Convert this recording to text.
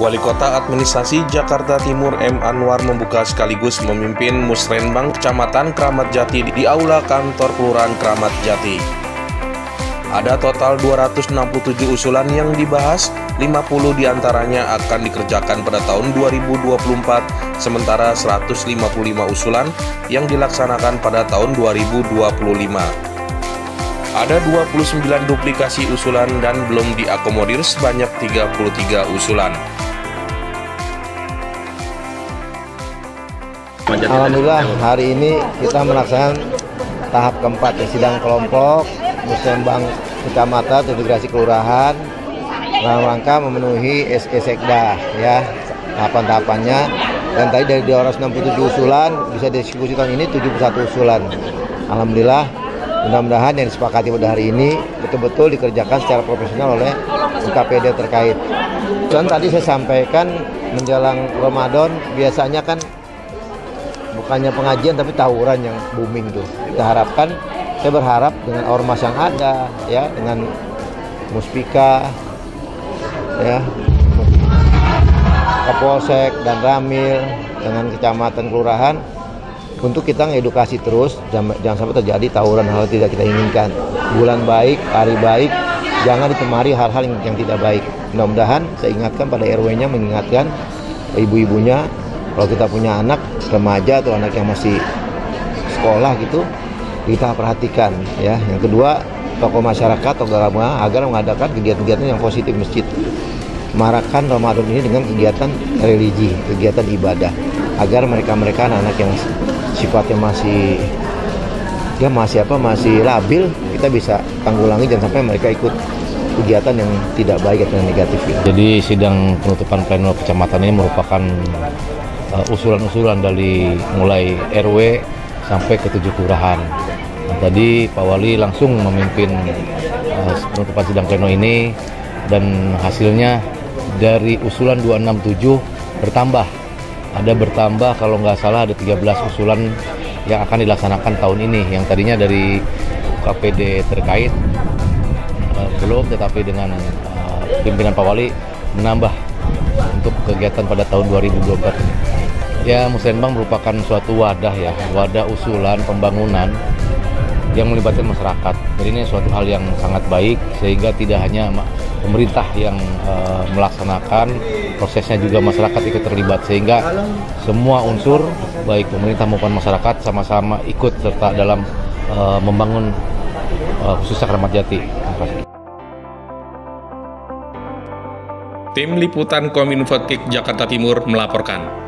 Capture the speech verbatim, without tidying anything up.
Wali Kota Administrasi Jakarta Timur M. Anwar membuka sekaligus memimpin Musrenbang Kecamatan Kramat Jati di Aula Kantor Kelurahan Kramat Jati. Ada total dua ratus enam puluh tujuh usulan yang dibahas, lima puluh diantaranya akan dikerjakan pada tahun dua ribu dua puluh empat, sementara seratus lima puluh lima usulan yang dilaksanakan pada tahun dua ribu dua puluh lima. Ada dua puluh sembilan duplikasi usulan dan belum diakomodir sebanyak tiga puluh tiga usulan. Alhamdulillah hari ini kita melaksanakan tahap keempat ya, sidang kelompok Musrenbang Kecamatan integrasi kelurahan dalam rangka memenuhi S E Sekda ya, tahapan-tahapannya, dan tadi dari dua ratus enam puluh tujuh usulan bisa dieksekusi tahun ini tujuh puluh satu usulan. Alhamdulillah, mudah-mudahan yang disepakati pada hari ini betul-betul dikerjakan secara profesional oleh U K P D terkait. Dan tadi saya sampaikan menjelang Ramadan biasanya kan bukannya pengajian tapi tawuran yang booming tuh. Kita harapkan, saya berharap dengan ormas yang ada ya, dengan Muspika ya, Kapolsek dan Ramil, dengan kecamatan kelurahan, untuk kita ngedukasi terus, jangan, jangan sampai terjadi tawuran hal tidak kita inginkan. Bulan baik, hari baik, jangan ditemari hal-hal yang, yang tidak baik. Mudah-mudahan saya ingatkan pada R W-nya, mengingatkan ibu-ibunya, kalau kita punya anak remaja atau anak yang masih sekolah gitu, kita perhatikan ya. Yang kedua, tokoh masyarakat, tokoh agama agar mengadakan kegiatan-kegiatan yang positif masjid. Marakan Ramadan ini dengan kegiatan religi, kegiatan ibadah, agar mereka-mereka anak-anak yang sifatnya masih ya masih apa masih labil, kita bisa tanggulangi jangan sampai mereka ikut kegiatan yang tidak baik atau yang negatif. Ya. Jadi sidang penutupan pleno kecamatan ini merupakan usulan-usulan uh, dari mulai R W sampai ke tujuh kelurahan. Nah, tadi Pak Wali langsung memimpin uh, penutupan sidang pleno ini, dan hasilnya dari usulan dua ratus enam puluh tujuh bertambah. Ada bertambah kalau nggak salah ada tiga belas usulan yang akan dilaksanakan tahun ini, yang tadinya dari U K P D terkait uh, belum, tetapi dengan uh, pimpinan Pak Wali menambah untuk kegiatan pada tahun dua ribu dua puluh empat. Ya, Musrenbang merupakan suatu wadah ya, wadah usulan pembangunan yang melibatkan masyarakat. Jadi ini suatu hal yang sangat baik, sehingga tidak hanya pemerintah yang uh, melaksanakan, prosesnya juga masyarakat ikut terlibat, sehingga semua unsur baik pemerintah maupun masyarakat sama-sama ikut serta dalam uh, membangun uh, khususnya Kramat Jati. Tim Liputan Kominfo Jakarta Timur melaporkan.